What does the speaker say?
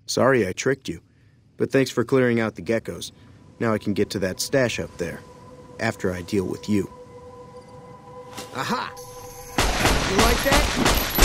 Sorry I tricked you, but thanks for clearing out the geckos. Now I can get to that stash up there, after I deal with you. Aha! You like that?